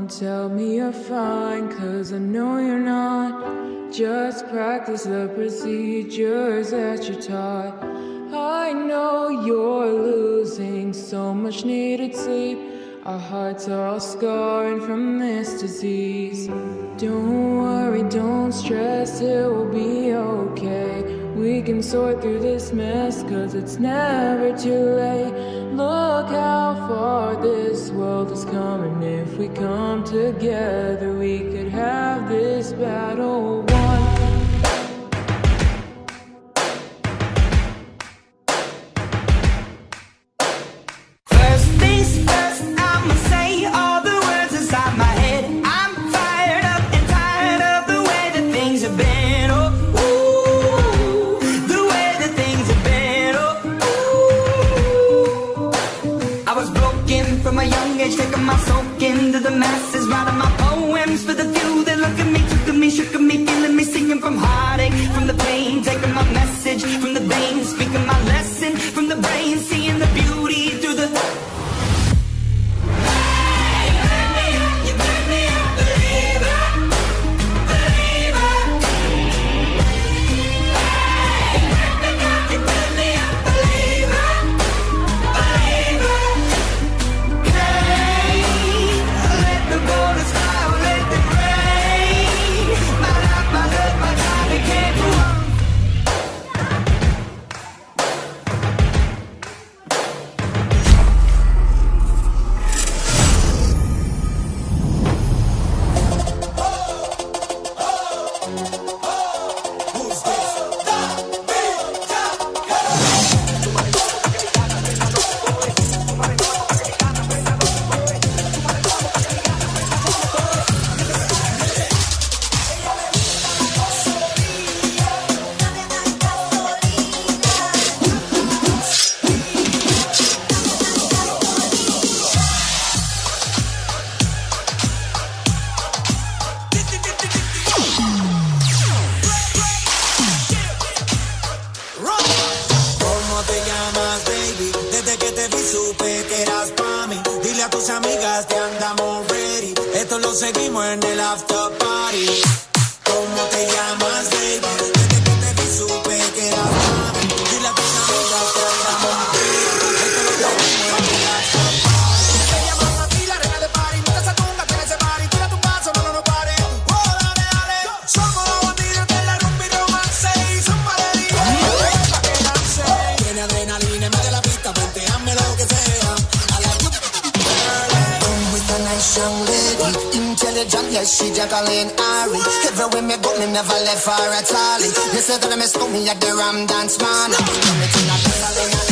Don't tell me you're fine, 'cause I know you're not. Just practice the procedures that you're taught. I know you're losing so much needed sleep. Our hearts are all scarring from this disease. Don't worry, don't stress, it will be okay. We can sort through this mess, 'cause it's never too late. Look how far this world is coming. If we come together, we could have this battle won. Taking my soak into the masses, writing my poems for the few that look at me, took at me, shook at me, feeling me, singing from heartache, from the pain, taking my message from the veins, speaking my lesson from the brain, seeing the beauty through the. Seguimos en el after party. ¿Cómo te llamas, baby? Desde que te vi supe que eras mami. Dile a tus amigas que andamos ready. Esto lo seguimos en el after party. Te llamas a ti, la reina de party. No te satunga, que ese party. Tira tu paso, no pare. Oh, dale, dale. Somos los bandidos de la rumba y romance. Y son paredillas. Pa' que lance. Tiene adrenalina en medio de la pista. Venteame lo que sea. I like you, girl. Come with a nice young lady. Intelligent, yes, she Jacqueline Ari. Everywhere me go, me never left her at all. You said that I miss me at the Ram Dance Man. Come to